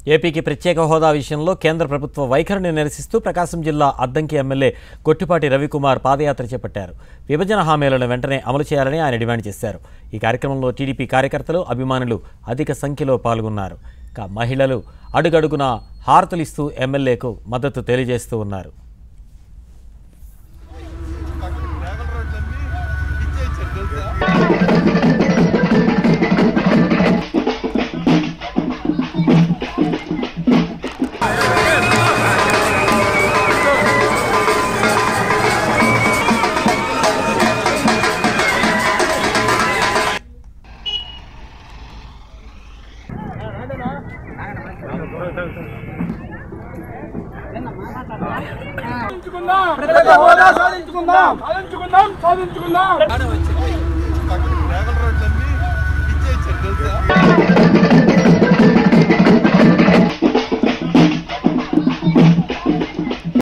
ఏపీకి ప్రత్యేక హోదా విషయంలో కేంద్ర ప్రభుత్వ వైఖరిని నిరసిస్తూ ప్రకాశం జిల్లా అద్దంకి ఎమ్మెల్యే గొట్టిపాటి రవికుమార్ పాదయాత్ర చేపట్టారు. విభజన హామీలను వెంటనే అమలు చేయాలని ఆయన డిమాండ్ చేశారు. ఈ కార్యక్రమంలో టీడీపీ కార్యకర్తలు, అభిమానులు అధిక సంఖ్యలో పాల్గొన్నారు. మహిళలు అడుగడుగునా హారతులిస్తూ ఎమ్మెల్యేకు మద్దతు తెలియజేస్తూ ఉన్నారు. సాధించుకుందాం